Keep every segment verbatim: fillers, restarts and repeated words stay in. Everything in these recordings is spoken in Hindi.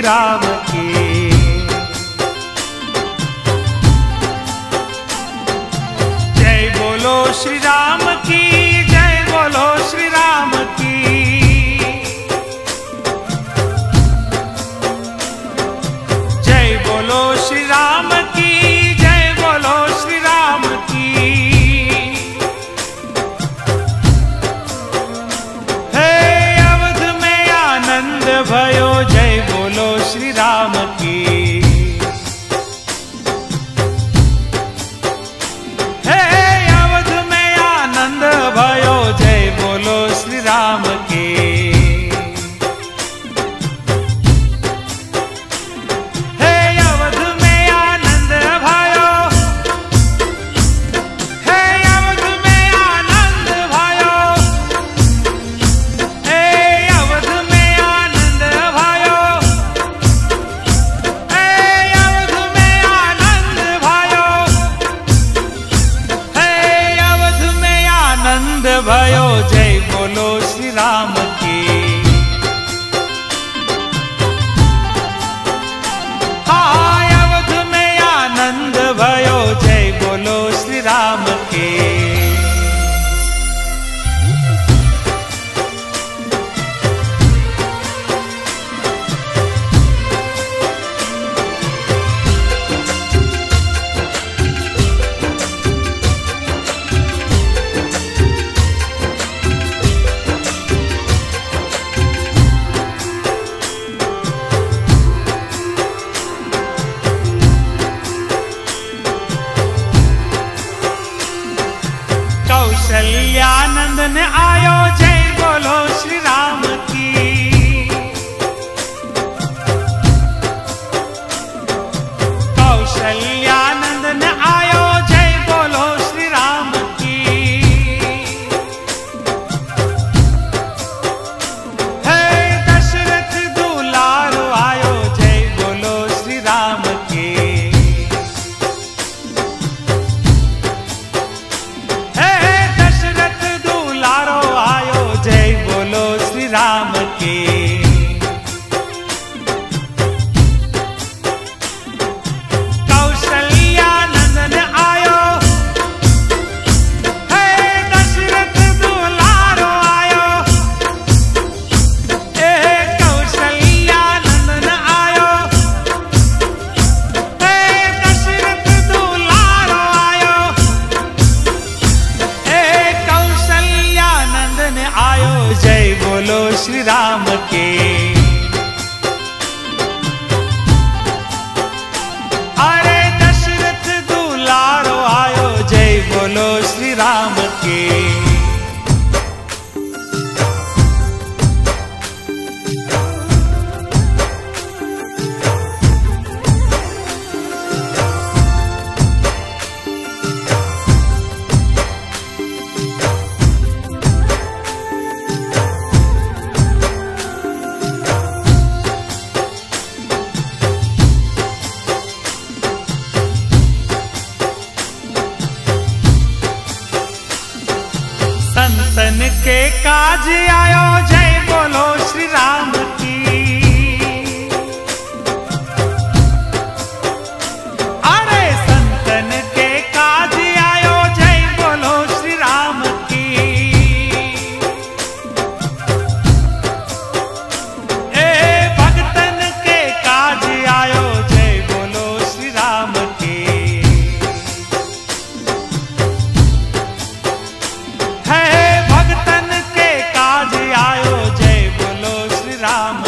राम की। जय बोलो श्री राम की, जय बोलो श्री राम की। जय बोलो श्री राम की, जय बोलो श्री राम की। हे अवध में आनंद भयो, जय बोलो श्री राम की। हे अवध में आनंद भयो, जय बोलो श्री राम की। हे अवध में आनंद भयो, हे अवध में आनंद भयो, हे अवध में आनंद भयो, हे अवध में आनंद भयो, हे अवध में आनंद भयो, जय बोलो श्री राम की। हाय अवध में आनंद भयो, जय बोलो श्री राम की। कौशल्यानंदन आयो, जय बोलो श्री राम की। कौशल्यानंदन आयो, जय बोलो श्री राम की। हे दशरथ दुलारो आयो, जय बोलो श्री राम की। हे दशरथ दुलारो आयो, जय बोलो श्री राम की। कौशल्यानंदन आयो, हे दशरथ दुलारो आयो, हे कौशल्यानंदन आयो, हे दशरथ दुलारो आयो, हे कौशल्यानंदन आयो, जय बोलो श्री राम की। अरे दशरथ दुलारो आयो, जय बोलो श्री राम की। संतन के काज आयो, जय बोलो श्री राम की। अरे संतन के काज आयो, जय बोलो श्री राम की। ए भक्तन के काज आयो, जय बोलो श्री राम की। है भक्तन के काज आयो, जय बोलो श्री राम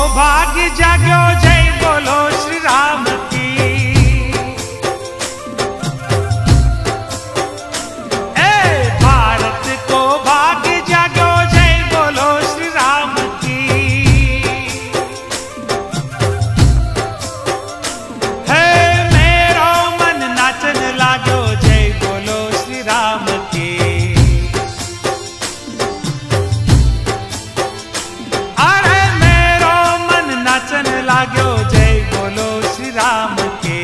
भाग्य जाग्यो जय बोलो श्री राम की। ए भारत को भाग्य जाग्यो जय बोलो श्री राम की। हे मेरो मन नाचन लागो जय बोलो श्री राम की। अरे मेरो मन नाचन लाग्यो जय बोलो श्री राम के।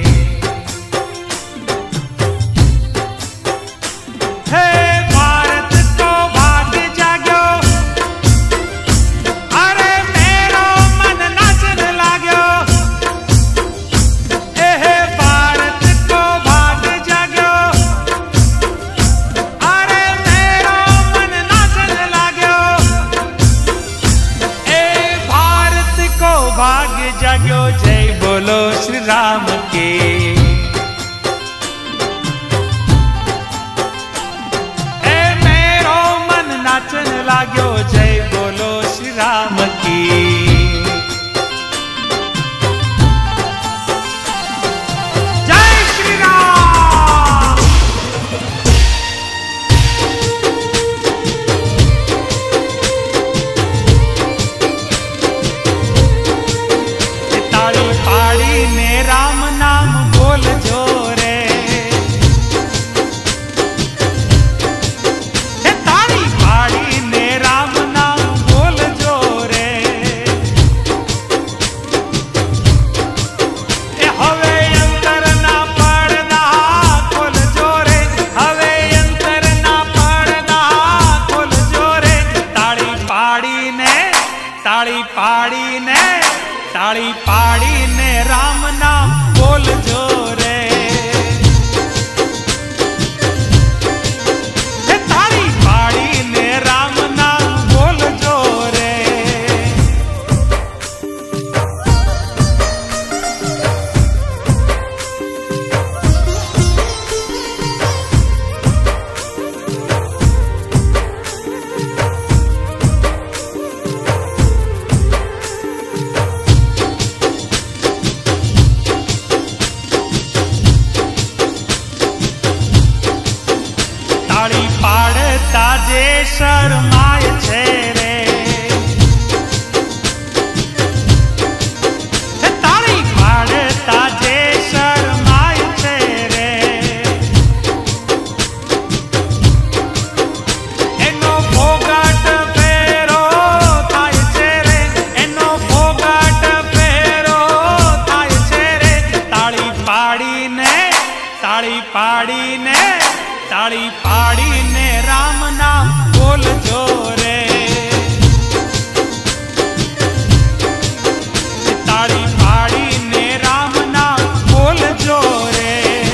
हे भारत को भाग्य जाग्यो, अरे मेरो मन नाचन लाग्यो। ए भारत को भाग्य जाग्यो, अरे मेरो मन नाचन लाग्यो। ए भारत को भाग्य जाग्यो जय बोलो श्री राम के। ए मेरो मन नाचन लाग्यो जय बोलो श्री राम की। जय श्री राम। ताड़ी पाड़ी ने राम नाम बोल जोरे। हे ताड़ी पाड़ी ने राम नाम बोल जोरे। ए हवे अंतर ना पड़दा खोल जोरे, हवे अंतर ना पड़दा खोल जोरे। ताड़ी पाड़ी ने, ताड़ी पाड़ी ने, ताड़ी पाड़ी ने राम नाम बोल जोरे। हे ताड़ी पाड़ी ने राम नाम बोल जोरे। ताड़ी पाड़ता जे शरमाय छे रे। हे ताड़ी पाड़ता जे शरमाय छे रे। एनो फोगाट फेरो थाय छे रे, एनो फोगाट फेरो थाय छे रे। ताड़ी पाड़ी ने, ताड़ी पाड़ी ने, ताड़ी पाड़ी ने राम नाम बोल जोरे। ताड़ी पाड़ी ने राम नाम बोल जोरे।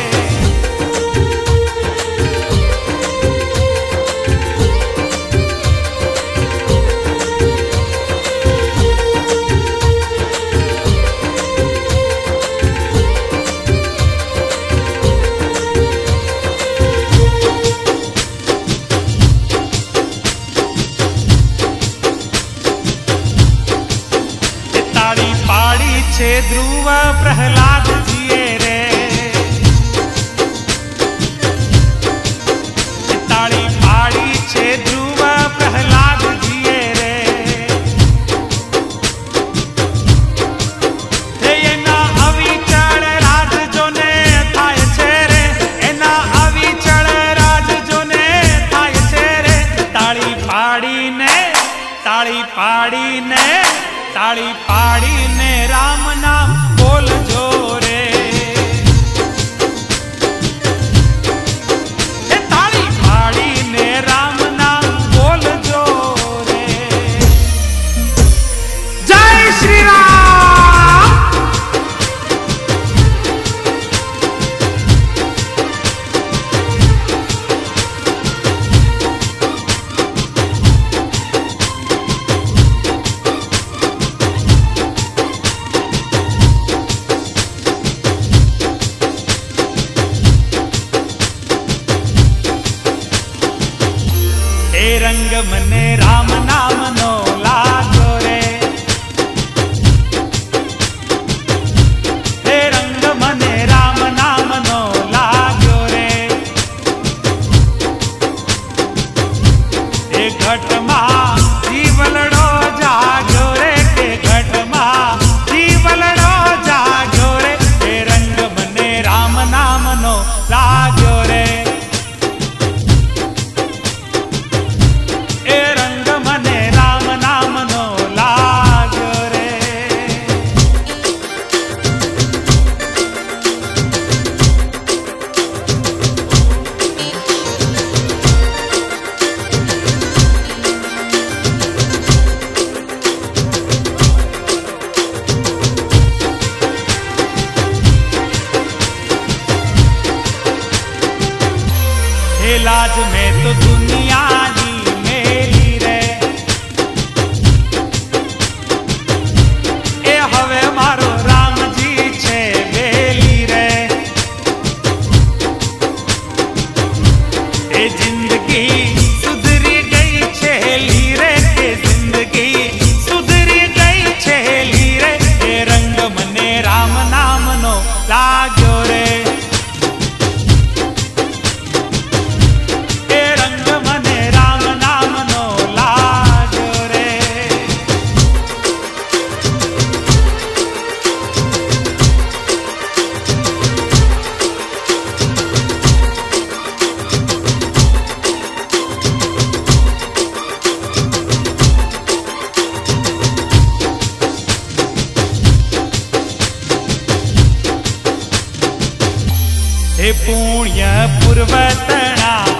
ताड़ी पाड़ी छे ध्रुव प्रहलाद जिए रे। ताड़ी पाड़ी छे ध्रुव प्रहलाद जिए रे। हे एना अविचल राज जोने थाय छे रे, एना अविचल राज जोने थाय छे रे। ताड़ी पाड़ी ने, ताड़ी पाड़ी ने, ताड़ी पाड़ी ने राम नाम बोल जोरे। हे ताड़ी पाड़ी ने राम नाम बोल जोरे। जय श्री राम। रंग मने राम नाम नो लागो रे। घट मां जीवलड़ो जाग्यो रे के घट मां जीवलड़ो जाग्यो रे ए रंग मने राम नाम नो लाग्यो रे ए रंग मने राम नाम नो लाग्यो रे। लाज में तो दुनिया नी मेली रे ए हवे मारो राम जी छे बेली रे ए जिंदगी सुधरी गई छेली रे ए जिंदगी सुधरी गई छेली रे ए रंग मने राम नाम नो लाग्यो रे हे पुण्य पूर्वतणा